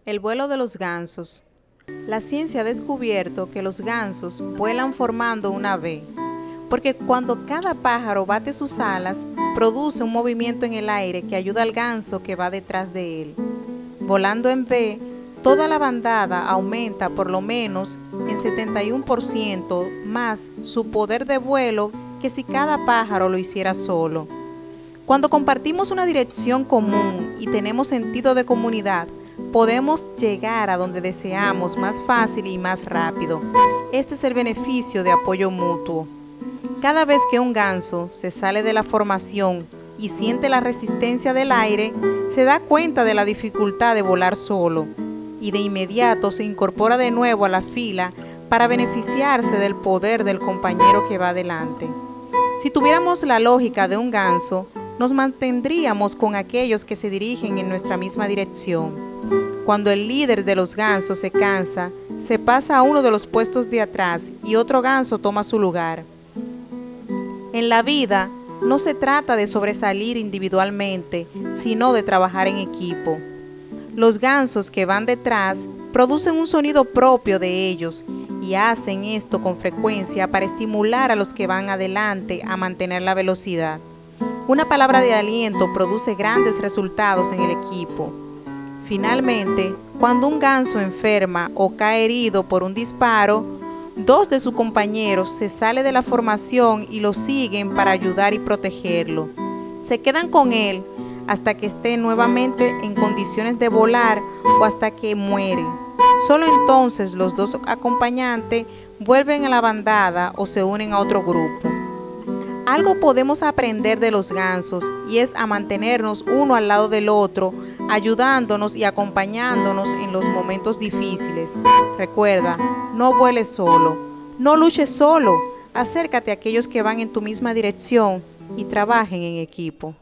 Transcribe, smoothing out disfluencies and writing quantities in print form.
El vuelo de los gansos. La ciencia ha descubierto que los gansos vuelan formando una V, porque cuando cada pájaro bate sus alas, produce un movimiento en el aire que ayuda al ganso que va detrás de él. Volando en V, toda la bandada aumenta por lo menos en 71% más su poder de vuelo que si cada pájaro lo hiciera solo. Cuando compartimos una dirección común y tenemos sentido de comunidad, podemos llegar a donde deseamos más fácil y más rápido. Este es el beneficio de apoyo mutuo. Cada vez que un ganso se sale de la formación y siente la resistencia del aire, se da cuenta de la dificultad de volar solo y de inmediato se incorpora de nuevo a la fila para beneficiarse del poder del compañero que va adelante. Si tuviéramos la lógica de un ganso, nos mantendríamos con aquellos que se dirigen en nuestra misma dirección. Cuando el líder de los gansos se cansa, se pasa a uno de los puestos de atrás y otro ganso toma su lugar. En la vida, no se trata de sobresalir individualmente, sino de trabajar en equipo. Los gansos que van detrás producen un sonido propio de ellos y hacen esto con frecuencia para estimular a los que van adelante a mantener la velocidad. Una palabra de aliento produce grandes resultados en el equipo. Finalmente, cuando un ganso enferma o cae herido por un disparo, dos de sus compañeros se salen de la formación y lo siguen para ayudar y protegerlo. Se quedan con él hasta que esté nuevamente en condiciones de volar o hasta que muere. Solo entonces los dos acompañantes vuelven a la bandada o se unen a otro grupo. Algo podemos aprender de los gansos y es a mantenernos uno al lado del otro, ayudándonos y acompañándonos en los momentos difíciles. Recuerda, no vueles solo, no luches solo, acércate a aquellos que van en tu misma dirección y trabajen en equipo.